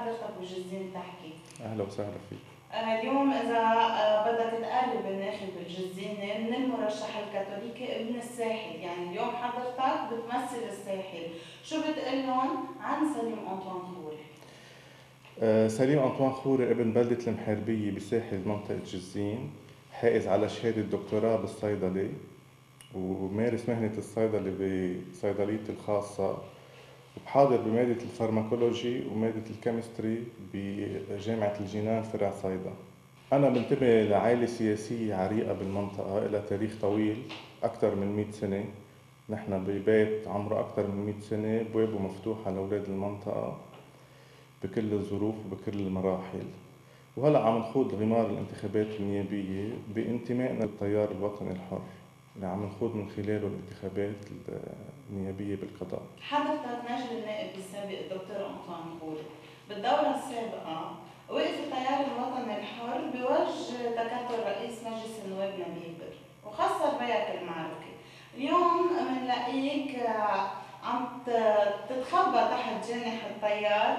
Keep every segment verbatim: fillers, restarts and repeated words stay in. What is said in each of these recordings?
حضرتك بجزين تحكي. أهلا وسهلا فيك. آه، اليوم إذا آه، بدك تقرب الناخب الجزيني من المرشح الكاثوليكي ابن الساحل، يعني اليوم حضرتك بتمثل الساحل، شو بتقلهم عن سليم أنطوان خوري؟ آه، سليم أنطوان خوري ابن بلدة المحاربية بساحل منطقة جزين، حائز على شهادة دكتوراه بالصيدلة، ومارس مهنة الصيدلة بصيدلية الخاصة، وبحاضر بمادة الفارماكولوجي ومادة الكيمستري بجامعة الجنان فرع صيدا. أنا بنتمي لعائلة سياسية عريقة بالمنطقة، إلى تاريخ طويل أكثر من مئة سنة. نحن ببيت عمره أكثر من مئة سنة، بوابه مفتوحة لأولاد المنطقة بكل الظروف وبكل المراحل. وهلأ عم نخوض غمار الانتخابات النيابية بانتمائنا للتيار الوطني الحر اللي عم نخوض من خلاله الانتخابات النيابية بالقضاء. حضرتك نجل النائب السابق الدكتور أنطوان خوري، بالدورة السابقة وقف التيار الوطني الحر بوجه تكتل رئيس مجلس النواب نبيل بري وخسر بيك المعركة. اليوم منلاقيك عم تتخبى تحت جناح التيار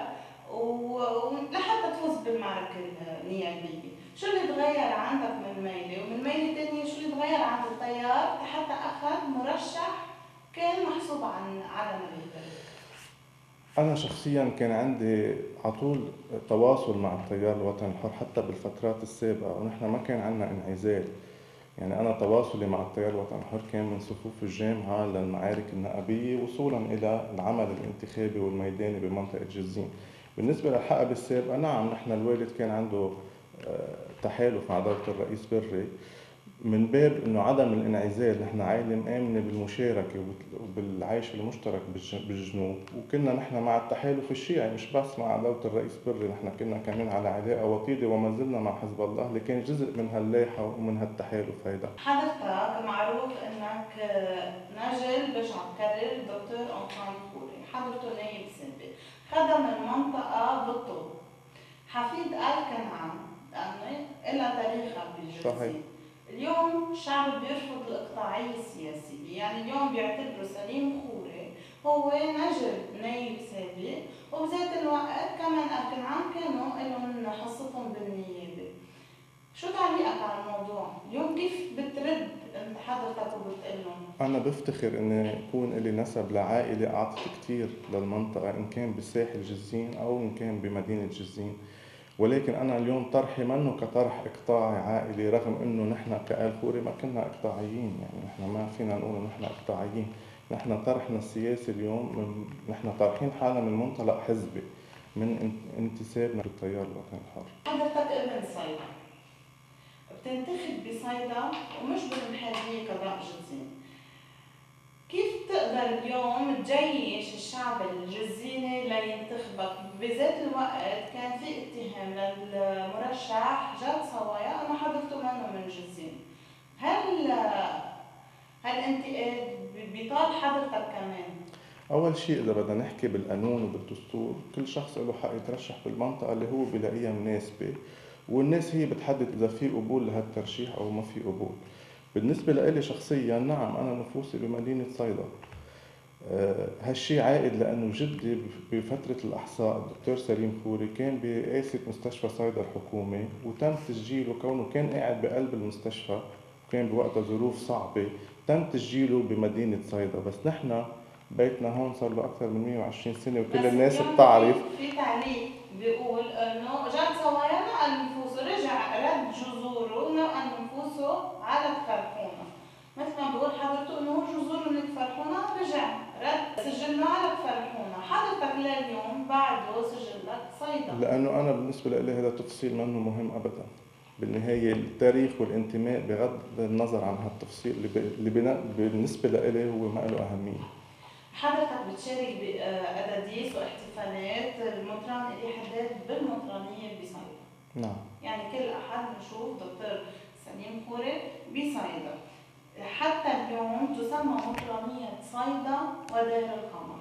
ولحتى تفوز بالمعركة النيابية. شو اللي تغير عندك من ميلة؟ ومن ميلة تانية شو اللي تغير عند التيار حتى أخذ مرشح كان محسوب عن على نبيل بري؟ أنا شخصياً كان عندي عطول تواصل مع التيار الوطني الحر حتى بالفترات السابقة، ونحن ما كان عندنا انعزال. يعني أنا تواصلي مع التيار الوطني الحر كان من صفوف الجامعة للمعارك النقابية وصولاً إلى العمل الانتخابي والميداني بمنطقة جزين. بالنسبة للحقبة السابقة، نعم نحن الوالد كان عنده تحالف مع دولة الرئيس بري من باب انه عدم الانعزال. نحن عائله مآمنه بالمشاركه وبالعيش المشترك بالجنوب، وكنا نحن مع التحالف الشيعي مش بس مع دوله الرئيس بري، نحن كنا كمان على علاقه وطيده وما زلنا مع حزب الله اللي كان جزء من هاللايحه ومن هالتحالف هيدا. حضرتك معروف انك نجل برجع بكرر الدكتور أنطوان خوري، حضرته نائب سابق، خدم المنطقه بالطول، حفيد آل كنعان لانه إلها تاريخها بالجزيره. اليوم الشعب بيرفض الإقطاعية السياسية، يعني اليوم بيعتبروا سليم خوري هو نجل نايب سابق، وبذات الوقت كمان آل كنعان كانوا لهم حصتهم بالنيابة. شو تعليقك على الموضوع؟ اليوم كيف بترد انت حضرتك وبتقلهم؟ أنا بفتخر إني يكون لي نسب لعائلة أعطت كتير للمنطقة، إن كان بساحل جزين أو إن كان بمدينة جزين. ولكن أنا اليوم طرحي منه كطرح إقطاعي عائلي، رغم إنه نحن كآل خوري ما كنا إقطاعيين، يعني نحن ما فينا نقول نحن إقطاعيين. نحن طرحنا السياسي اليوم نحن طارحين حالنا من منطلق حزبي، من انتسابنا للتيار الوطني الحر. حضرتك ابن صيدا، بتنتخب بصيدا ومش بالمحلية قضاء جزين. كيف تقدر اليوم تجيش الشعب الجزيني لينتخبك؟ بذات الوقت كان في اتهام للمرشح جاد صوايا انه حضرته منه من جزين. هل هالانتقاد بيطال حضرتك كمان؟ أول شيء إذا بدنا نحكي بالقانون وبالدستور، كل شخص له حق يترشح بالمنطقة اللي هو بلاقيها مناسبة، والناس هي بتحدد إذا في قبول لهالترشيح أو ما في قبول. بالنسبة لإلي شخصياً، نعم أنا نفوسي بمدينة صيدا. أه هالشي عائد لأنه جدي بفترة الأحصاء الدكتور سليم خوري كان برئاسة مستشفى صيدا الحكومي، وتم تسجيله كونه كان قاعد بقلب المستشفى وكان بوقتها ظروف صعبة، تم تسجيله بمدينة صيدا. بس نحن بيتنا هون صار له أكثر من مئة وعشرين سنة وكل الناس بتعرف. في تعليق بيقول إنه جاد صوايا نقل نفوسه، رجع رد جذوره ونقل نفوسه على كفرحونة، مثل ما بقول حضرته إنه هو جذوره من كفرحونة رجع رد سجلنا على كفرحونة. حضرتك لليوم بعده سجلك صيدا. لأنه أنا بالنسبة لي هذا تفصيل منه مهم أبدا. بالنهاية التاريخ والانتماء بغض النظر عن هالتفصيل اللي بالنسبة لي هو ما له أهمية. حضرتك بتشارك بأداديس واحتفالات المطران إلي حداد بالمطرانية بصيدا. نعم. يعني كل أحد بنشوف دكتور سليم خوري بصيدا. حتى اليوم تسمى مطرانية صيدا ودير القمر.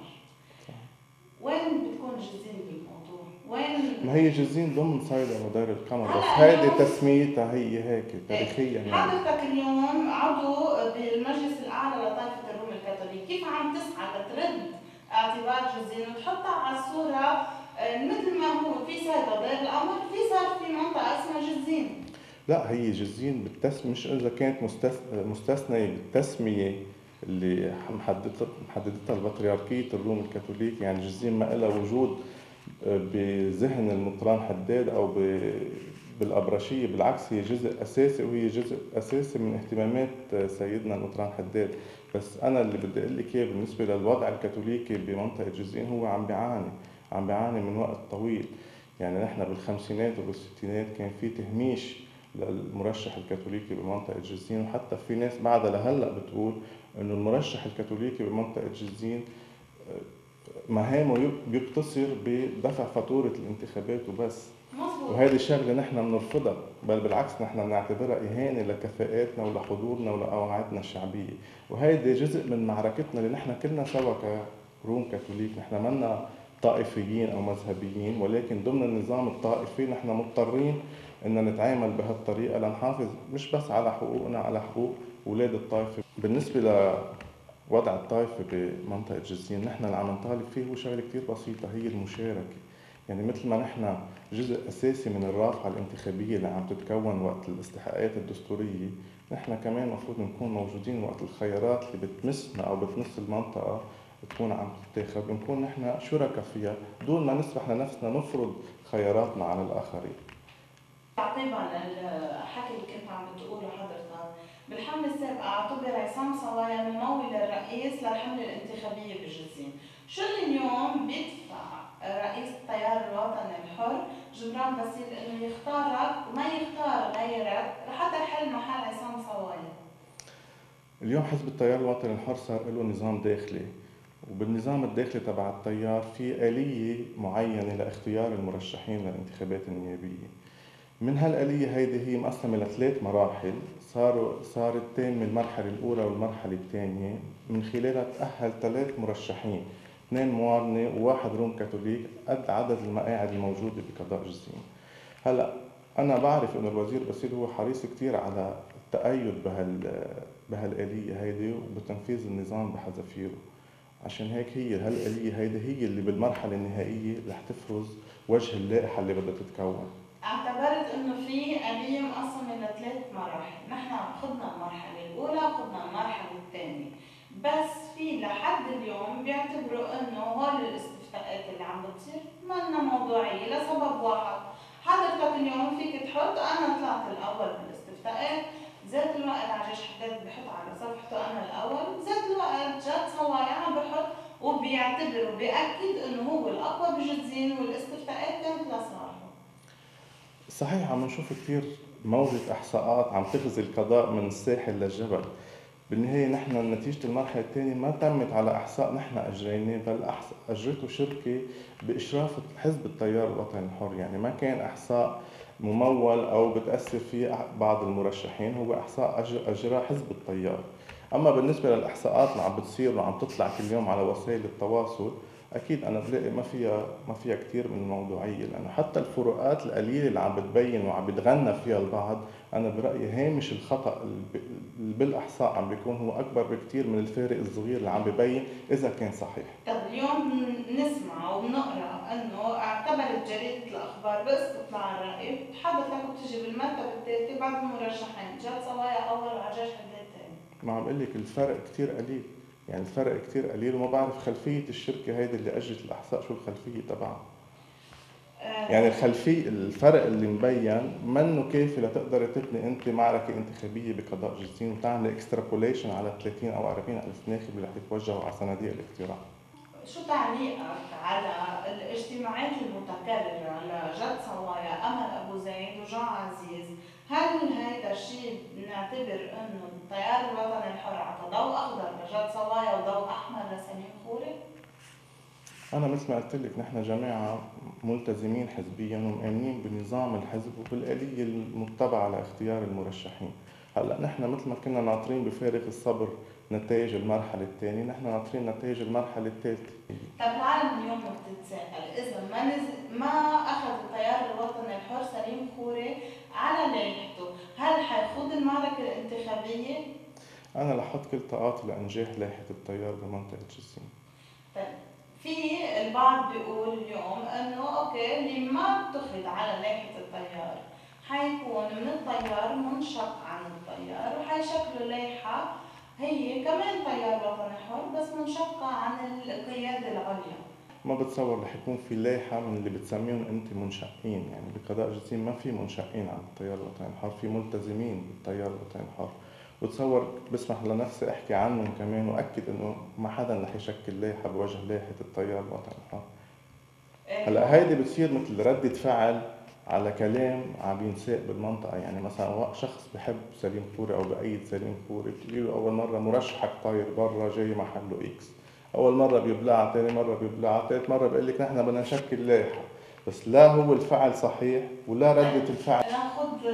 وين بتكون جزين بالموضوع؟ وين؟ ما هي جزين ضمن صيدا ودير القمر، بس هيدي تسميتها هي هيك تاريخيا. يعني حضرتك اليوم عضو بالمجلس الأعلى لطائفة الروم الكاثوليك، كيف عم تسعى لترد اعتبار جزين وتحطها على الصورة مثل ما هو في صيدا دير القمر، في صار في منطقة اسمها جزين. لا، هي جزين بالتسمية، مش إذا كانت مستثنية بالتسمية اللي محددتها محددتها البطريركية الروم الكاثوليك. يعني جزين ما لها وجود بذهن المطران حداد أو بالأبرشية، بالعكس هي جزء أساسي، وهي جزء أساسي من اهتمامات سيدنا المطران حداد. بس أنا اللي بدي أقول لك إياه بالنسبة للوضع الكاثوليكي بمنطقة جزين، هو عم بيعاني عم بيعاني من وقت طويل. يعني نحن بالخمسينات وبالستينات كان في تهميش للمرشح الكاثوليكي بمنطقة جزين، وحتى في ناس بعدها لهلأ بتقول إنه المرشح الكاثوليكي بمنطقة جزين مهامه بيقتصر بدفع فاتورة الانتخابات وبس. مظبوط. وهذه شغلة نحن بنرفضها، بل بالعكس نحن بنعتبرها إهانة لكفاءاتنا ولحضورنا ولقواعدنا الشعبية. وهيدي جزء من معركتنا اللي نحن كلنا سوا كروم كاثوليك. نحن منا طائفيين أو مذهبيين، ولكن ضمن النظام الطائفي نحن مضطرين إن نتعامل بهالطريقة لنحافظ مش بس على حقوقنا، على حقوق أولاد الطائفة. بالنسبة لوضع الطائفة بمنطقة جزين، نحن اللي عم نطالب فيه هو شغلة كتير بسيطة، هي المشاركة. يعني مثل ما نحن جزء أساسي من الرافعة الانتخابية اللي عم تتكون وقت الاستحقاقات الدستورية، نحن كمان مفروض نكون موجودين وقت الخيارات اللي بتمسنا أو بتمس المنطقة تكون عم تتاخد، ونكون نحن شركاء فيها دون ما نسمح لنفسنا نفرض خياراتنا على الآخرين. تعقيبا الحكي اللي كنت عم بتقوله حضرتك، بالحملة السابقة اعتبر عصام صوايا ممول الرئيس للحملة الانتخابية بجزين. شو اللي اليوم بيدفع رئيس التيار الوطني الحر جبران باسيل انه يختارك وما يختار غيرك لحتى يحل محل عصام صوايا؟ اليوم حزب التيار الوطني الحر صار له نظام داخلي، وبالنظام الداخلي تبع التيار في آلية معينة لاختيار المرشحين للانتخابات النيابية. من هالآلية هيدي هي مقسمة لثلاث مراحل، صاروا صارت تم المرحلة الأولى والمرحلة الثانية، من خلالها تأهل ثلاث مرشحين، اثنين موارنة وواحد روم كاثوليك قد عدد المقاعد الموجودة بقضاء جزين. هلا أنا بعرف إنه الوزير باسيل هو حريص كتير على التأيد بهال بهالآلية هيدي وبتنفيذ النظام بحذافيره. عشان هيك هي هالآلية هيدي هي اللي بالمرحلة النهائية رح تفرز وجه اللائحة اللي بدها تتكون. اعتبرت انه في آلية مقسمة لثلاث مراحل، نحن خدنا المرحلة الأولى وخدنا المرحلة الثانية، بس في لحد اليوم بيعتبروا انه هول الاستفتاءات اللي عم بتصير منا موضوعية لسبب واحد. حضرتك اليوم فيك تحط انا طلعت الأول بالاستفتاءات، ذات الوقت عجيش حداد بحط على صفحته انا الأول، ذات الوقت جد صوايا عم بحط وبيعتبر وبيأكد انه هو الأقوى بجزين والاستفتاءات كانت لصالحه. صحيح عم نشوف كثير موجة إحصاءات عم تغزي القضاء من الساحل للجبل. بالنهاية نحن نتيجة المرحلة الثانية ما تمت على إحصاء نحن أجريناه، بل أجرته شركة بإشراف حزب التيار الوطني الحر. يعني ما كان إحصاء ممول أو بتأثر فيه بعض المرشحين، هو إحصاء أجرى حزب التيار. أما بالنسبة للإحصاءات اللي عم بتصير وعم تطلع كل يوم على وسائل التواصل، أكيد أنا بلاقي ما فيها ما فيها كثير من الموضوعية، لأنه حتى الفروقات القليلة اللي عم بتبين وعم بتغنى فيها البعض، أنا برأيي هامش الخطأ اللي بالإحصاء عم بيكون هو أكبر بكثير من الفارق الصغير اللي عم ببين إذا كان صحيح. طب اليوم نسمع وبنقرأ أنه اعتبرت جريدة الأخبار باستطلاع الرأي حضرتك بتجي بالمرتبة الثالثة بعد المرشحين، جد صوايا أول وعجاج حداد ثاني. ما عم بقول لك الفرق كثير قليل، يعني الفرق كثير قليل، وما بعرف خلفية الشركة هيدي اللي أجرت الإحصاء شو الخلفية تبعها. آه يعني الخلفية الفرق اللي مبين منه كافي لتقدر تبني أنت معركة انتخابية بقضاء جزين وتعمل اكسترابوليشن على ثلاثين أو أربعين ألف ناخب اللي رح يتوجهوا على صناديق الاقتراع. شو تعليقك على الاجتماعات المتكررة لجد صوايا، أمل أبو زيد وجان عزيز؟ هل هيدا الشيء بنعتبر انه التيار الوطني الحر عطى ضوء اخضر لجد صوايا وضوء احمر لسليم خوري؟ انا مثل ما قلت لك نحن جماعه ملتزمين حزبيا ومؤمنين بنظام الحزب وبالآلية المتبعه لاختيار المرشحين. هلا نحن مثل ما كنا ناطرين بفارغ الصبر نتائج المرحله الثانيه، نحن ناطرين نتائج المرحله الثالثه. طب العالم اليوم بتتساءل، اذا ما نزل ما اخذ التيار الوطني الحر سليم خوري على لائحته، هل حيخوض المعركه الانتخابيه؟ انا لحط كل طاقاتي لانجاح لائحه التيار بمنطقه جزين. طيب في البعض بيقول اليوم انه اوكي اللي ما بتخرج على لائحة الطيار حيكون من الطيار منشق عن الطيار وحيشكلوا لائحة هي كمان طيار وطني حر بس منشقة عن القيادة العليا. ما بتصور رح يكون في لائحة من اللي بتسميهم انت منشقين، يعني بقضاء جسيم ما في منشقين عن التيار الوطني الحر، في ملتزمين بالتيار الوطني الحر. وتصور بسمح لنفسي احكي عنهم كمان واكد انه ما حدا رح يشكل لائحة بوجه لائحة التيار الوطني الحر. هلا هيدي بتصير مثل ردة فعل على كلام عم ينساق بالمنطقة، يعني مثلا شخص بحب سليم خوري أو بأيد سليم خوري بتقولي له أول مرة مرشحك طاير برا جاي محله إكس، أول مرة بيبلعها، ثاني مرة بيبلعها، ثالث مرة بيقول لك نحن بدنا نشكل لائحة، بس لا هو الفعل صحيح ولا ردة الفعل. ناخذ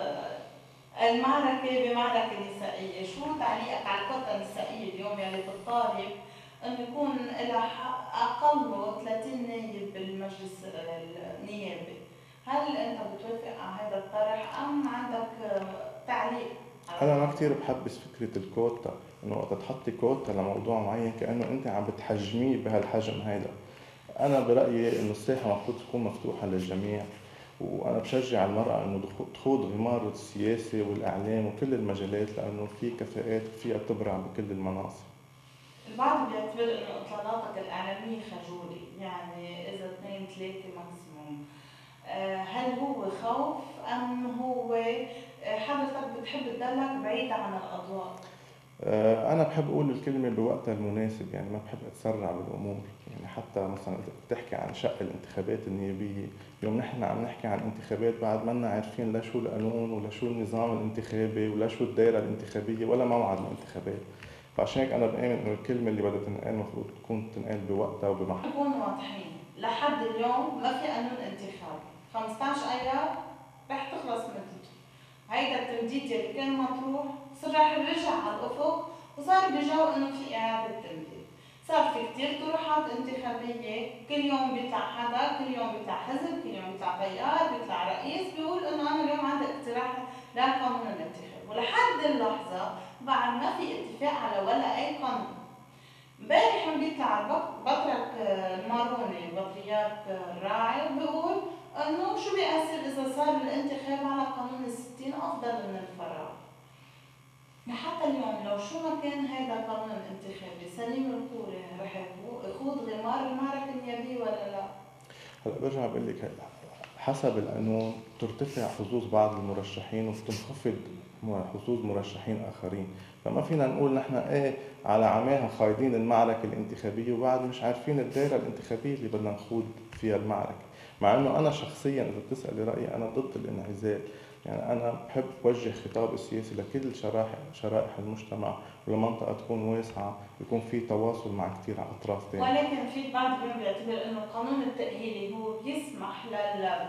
المعركة بمعركة نسائية، شو تعليقك على الكوتا النسائية اليوم يلي بتطالب انه يكون لها اقله ثلاثين نايب بالمجلس النيابي؟ هل انت بتوافق على هذا الطرح ام عندك تعليق؟ انا ما كثير بحبس فكره الكوتا، انه وقت تحطي كوتا لموضوع معين كانه انت عم بتحجميه بهالحجم هيدا. انا برايي انه الساحه المفروض تكون مفتوحه للجميع، وانا بشجع المراه انه تخوض غمار السياسه والاعلام وكل المجالات لانه في كفاءات فيها تبرع بكل المناصب. البعض بيعتبر انه اطلالاتك الاعلاميه خجولي، يعني اذا اثنين ثلاثه ماكسيموم، هل هو خوف ام هو حضرتك بتحب تضلك بعيد عن الاضواء؟ انا بحب اقول الكلمه بوقتها المناسب، يعني ما بحب اتسرع بالامور. يعني حتى مثلا اذا بتحكي عن شق الانتخابات النيابيه، اليوم نحن عم نحكي عن انتخابات بعد ما لنا عارفين لا شو القانون ولا شو النظام الانتخابي ولا شو الدائره الانتخابيه ولا موعد الانتخابات. فعشان هيك انا بآمن انه الكلمه اللي بدها تنقال المفروض تكون تنقال بوقتها وبمحلها. نكون واضحين، لحد اليوم ما في قانون انتخابي، خمسة عشر ايار رح تخلص مدته. هيدا التمديد اللي كان مطروح صار رح يرجع على الافق، وصار بجو انه في اعاده تمديد. صار في كثير طروحات انتخابيه، كل يوم بيطلع حدا، كل يوم بيطلع حزب، كل يوم بيطلع تيار، بيطلع رئيس بيقول انه انا اليوم عندي اقتراح لقانون الانتخاب، ولحد اللحظه بعد ما في اتفاق على ولا اي قانون. امبارح عم بيطلع البطرك الماروني البطريرك الراعي بيقول انه شو بيأثر اذا صار الانتخاب على قانون الستين افضل من الفراغ. حتى اليوم لو شو ما كان هذا القانون الانتخابي، سليم الخوري رح يخوض غمار المعركه النيابيه ولا لا؟ هلا برجع بقول لك هلا حسب القانون ترتفع حظوظ بعض المرشحين وتنخفض حظوظ مرشحين اخرين، فما فينا نقول نحن ايه على عماها خايضين المعركه الانتخابيه وبعد مش عارفين الدائره الانتخابيه اللي بدنا نخوض فيها المعركه. مع انه انا شخصيا اذا بتسالي رايي انا ضد الانعزال، يعني انا بحب اوجه خطاب السياسي لكل شرائح شرائح المجتمع ولمنطقه تكون واسعه يكون في تواصل مع كثير اطراف ثانيه. ولكن في البعض اليوم بيعتبر انه القانون التأهيلي هو بيسمح لل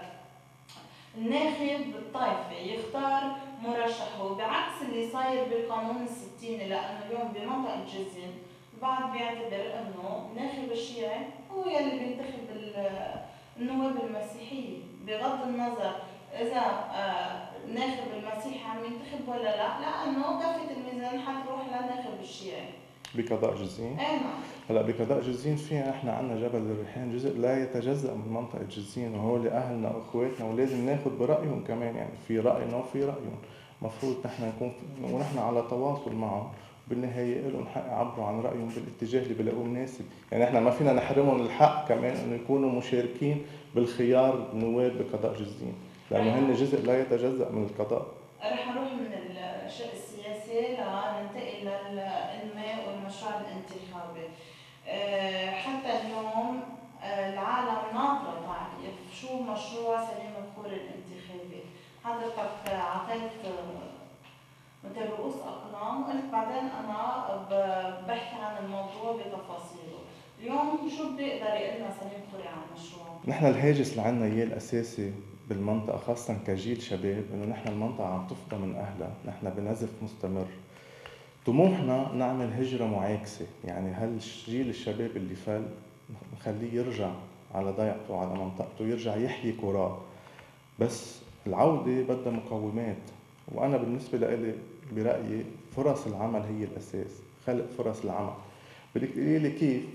الناخب الطائفي يختار مرشحه، بعكس اللي صاير بالقانون الستيني، لانه اليوم بمنطقه جزين البعض بيعتبر انه الناخب الشيعي هو يلي بينتخب النواب المسيحيه، بغض النظر اذا الناخب المسيحي عم ينتخب ولا لا، لانه كفه الميزان حتروح للناخب الشيعي. بقضاء جزين؟ ايه نعم. هلا بقضاء جزين فينا نحن عندنا جبل الريحان جزء لا يتجزأ من منطقة جزين، وهول أهلنا وإخواتنا ولازم ناخد برأيهم كمان، يعني في رأينا وفي رأيهم، مفروض نحن نكون ونحن على تواصل معهم، بالنهاية لهم حق يعبروا عن رأيهم بالاتجاه اللي بلاقوه مناسب، يعني نحن ما فينا نحرمهم الحق كمان إنه يكونوا مشاركين بالخيار النواب بقضاء جزين، لأنه هن جزء لا يتجزأ من القضاء. رح نروح من الشق السياسي لننتقل للإنماء والمشروع الانتخابي. حتى اليوم العالم ناطرة تعرف شو مشروع سليم الخوري الانتخابي. حضرتك عطيت مثل رؤوس أقلام وقلت بعدين أنا بحكي عن الموضوع بتفاصيله. اليوم شو بيقدر يقول لنا سليم الخوري عن المشروع؟ نحن الهاجس اللي عنا إياه الأساسي بالمنطقة خاصة كجيل شباب إنه نحن المنطقة عم تفضى من أهلها، نحن بنزف مستمر. طموحنا نعمل هجرة معاكسة، يعني هالجيل الشباب اللي فل نخليه يرجع على ضيعته وعلى منطقته، يرجع يحيي كرة، بس العودة بدها مقومات. وأنا بالنسبة لي برأيي فرص العمل هي الأساس، خلق فرص العمل. بدك تقولي لي كيف؟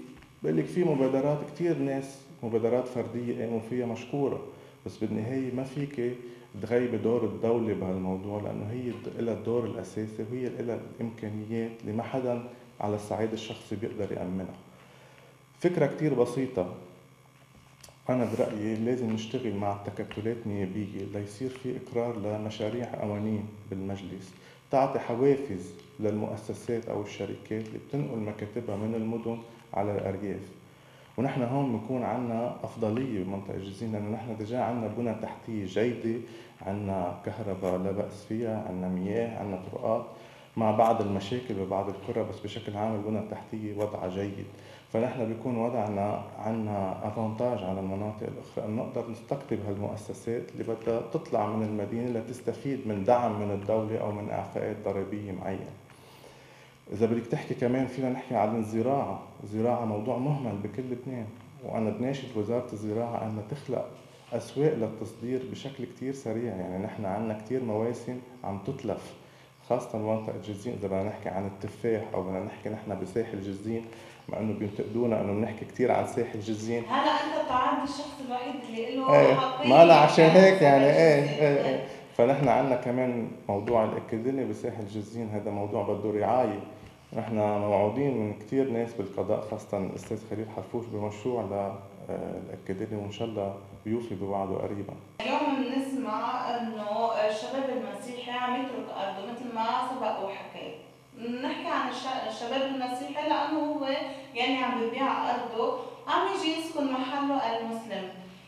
بقول لك في مبادرات كتير ناس مبادرات فردية قاموا فيها مشكورة، بس بالنهاية ما فيك تغيبي دور الدولة بهالموضوع، لأنه هي لها الدور الأساسي وهي لها الإمكانيات اللي ما حدا على الصعيد الشخصي بيقدر يأمنها. فكرة كتير بسيطة، أنا برأيي لازم نشتغل مع التكتلات النيابية ليصير في إقرار لمشاريع قوانين بالمجلس تعطي حوافز للمؤسسات أو الشركات اللي بتنقل مكاتبها من المدن على الأرياف. ونحن هون بنكون عنا أفضلية بمنطقة جزين، لأنه نحن دجا عنا بنى تحتية جيدة، عنا كهرباء لا بأس فيها، عنا مياه، عنا طرقات، مع بعض المشاكل ببعض القرى، بس بشكل عام البنى التحتية وضعها جيد. فنحن بيكون وضعنا عنا افانتاج على المناطق الأخرى أن نقدر نستقطب هالمؤسسات اللي بدها تطلع من المدينة لتستفيد من دعم من الدولة أو من إعفاءات ضريبية معينة. إذا بدك تحكي كمان فينا نحكي عن الزراعة، الزراعة موضوع مهمل بكل لبنان، وأنا بناشد وزارة الزراعة أنها تخلق أسواق للتصدير بشكل كتير سريع. يعني نحن عنا كتير مواسم عم تتلف، خاصة منطقة جزين. إذا بدنا نحكي عن التفاح أو بدنا نحكي نحن بساحل جزين، مع إنه بينتقدونا إنه بنحكي كتير عن ساحل جزين. هلا أنت تعد الشخص الوحيد اللي له ايه حقية ما لا عشان يعني هيك يعني بساحل ايه جزين. ايه ايه فنحن عنا كمان موضوع الأكاديمية بساحل جزين، هذا موضوع بده رعاية. نحن موعودين من كتير ناس بالقضاء، خاصة الأستاذ خليل حرفوش بمشروع للأكاديمية، وإن شاء الله بيوفي بوعده قريبا. اليوم بنسمع انه الشباب المسيحي عم يترك ارضه مثل ما سبق وحكيت. نحكي عن الشباب المسيحي لانه هو يعني عم ببيع ارضه عم يجي يسكن محله المسلم.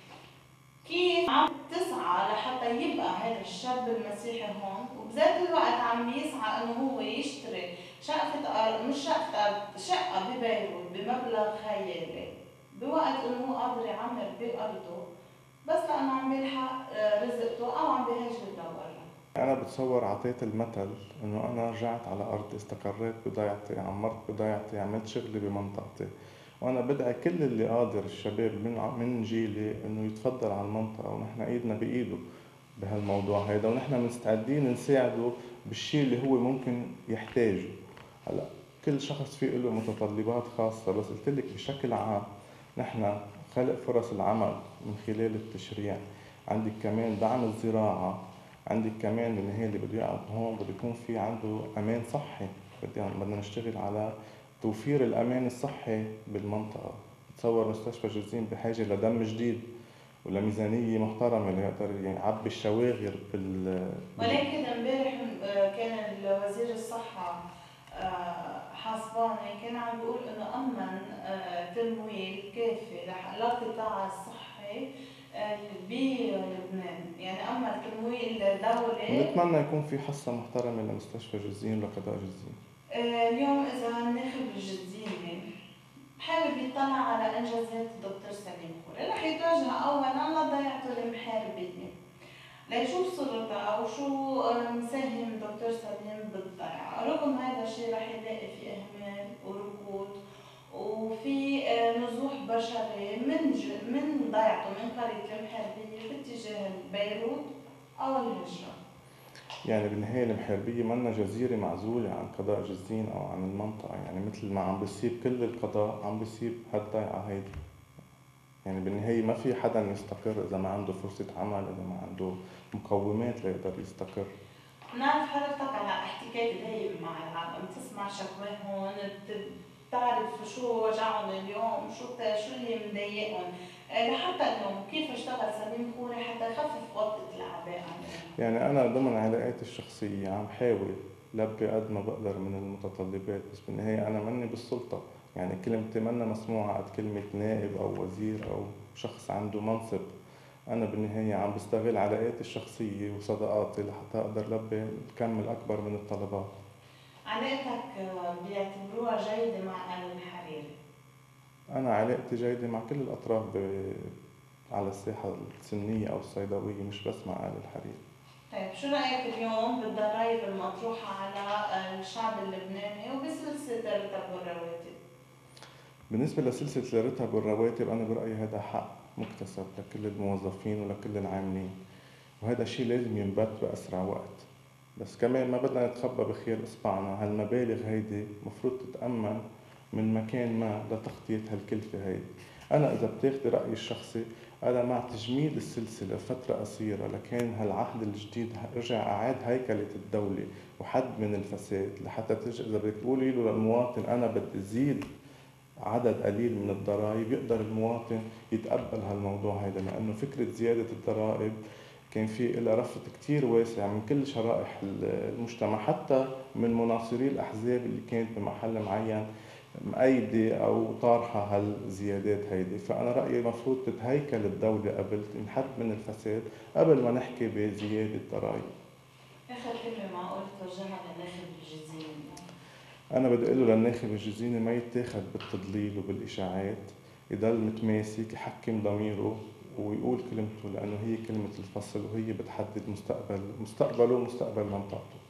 كيف عم تسعى لحتى يبقى هذا الشاب المسيحي هون، وبذات الوقت عم يسعى انه هو يشتري شقفة ارض، مش شقفة ارض، شقة ببيروت بمبلغ خيالي، بوقت انه هو قادر يعمر بارضه بس لأنه عم بيلحق رزقته أو عم بيهاجر لبرا. أنا بتصور عطيت المثل إنه أنا رجعت على أرضي، استقريت بضيعتي، عمرت بضيعتي، عملت شغلي بمنطقتي. وأنا بدعي كل اللي قادر الشباب من من جيلي إنه يتفضل على المنطقة، ونحن إيدنا بإيده بهالموضوع هيدا، ونحن مستعدين نساعده بالشيء اللي هو ممكن يحتاجه. هلا كل شخص فيه له متطلبات خاصة، بس قلت لك بشكل عام نحن خلق فرص العمل من خلال التشريع، عندك كمان دعم الزراعة، عندك كمان بالنهاية اللي بده يقعد هون بده يكون في عنده أمان صحي. بدنا نشتغل على توفير الأمان الصحي بالمنطقة. تصور مستشفى جزين بحاجة لدم جديد ولا ميزانية محترمة ليقدر يعبي الشواغر بال ولكن امبارح كان وزير الصحة حاسباني كان عم بيقول انه امن تمويل كافي للقطاع الصحي بلبنان، يعني اما تمويل دولي. نتمنى يكون في حصة محترمة لمستشفى جزين ولقضاء جزين. اليوم اذا الناخب الجزيري حابب يطلع على انجازات الدكتور سليم خوري، رح يتوجه اولا لضيعته المحاربيه ليشوف صورتها وشو مساهم دكتور سليم بالضيعه. رغم هذا الشيء رح يلاقي في اهمال وركود وفي نزوح بشري من ج... من ضيعته من قريه المحاربيه باتجاه بيروت او الهجره. يعني بالنهاية المحاربية منا جزيرة معزولة عن قضاء جزين أو عن المنطقة، يعني مثل ما عم بيصيب كل القضاء عم بيصيب هالضيعة هيدي. يعني بالنهاية ما في حدا يستقر إذا ما عنده فرصة عمل، إذا ما عنده مقومات ليقدر يستقر. نعرف حضرتك على احتكاك دايم مع العالم، تسمع شكواهم، بتعرف شو وجعهم اليوم، شو شو اللي مضايقهم، لحتى اليوم كيف اشتغل سليم خوري حتى يخفف وطأة الأعباء عنهم. يعني أنا ضمن علاقاتي الشخصية عم حاول لبي قد ما بقدر من المتطلبات، بس بالنهاية أنا مني بالسلطة، يعني كلمتي منا مسموعة قد كلمة نائب أو وزير أو شخص عنده منصب. أنا بالنهاية عم بستغل علاقاتي الشخصية وصداقاتي لحتى أقدر لبي الكم الأكبر من الطلبات. علاقتك بيعتبروها جيدة مع آل الحريري؟ أنا علاقتي جيدة مع كل الأطراف ب... على الساحة السنية أو الصيدوية، مش بس مع آل الحريري. طيب شو رأيك اليوم بالضرائب المطروحة على الشعب اللبناني وبسلسلة الرتب والرواتب؟ بالنسبة لسلسلة الرتب والرواتب أنا برأيي هذا حق مكتسب لكل الموظفين ولكل العاملين، وهذا الشيء لازم ينبت بأسرع وقت. بس كمان ما بدنا نتخبى بخيال إصبعنا، هالمبالغ هيدي مفروض تتأمن من مكان ما لتغطية هالكلفة هيدي. أنا إذا بتاخدي رأيي الشخصي، أنا مع تجميد السلسلة فترة قصيرة، لكن هالعهد الجديد رجع أعاد هيكلة الدولة وحد من الفساد، لحتى ترجع إذا بدك تقولي له للمواطن أنا بدي زيد عدد قليل من الضرائب، يقدر المواطن يتقبل هالموضوع هيدا، لأنه فكرة زيادة الضرائب كان في لها رفض كتير واسع من كل شرائح المجتمع، حتى من مناصري الأحزاب اللي كانت بمحل معين مأيدة أو طارحة هالزيادات هيدي. فأنا رأيي المفروض تتهيكل الدولة قبل نحد من الفساد قبل ما نحكي بزيادة ضرائب. آخر كلمة معقول توجهها للناخب الجزيري؟ أنا بدي أقول له للناخب الجزيري ما يتاخد بالتضليل وبالإشاعات، يضل متماسك، يحكم ضميره ويقول كلمته، لأنه هي كلمة الفصل وهي بتحدد مستقبل مستقبله ومستقبل منطقته.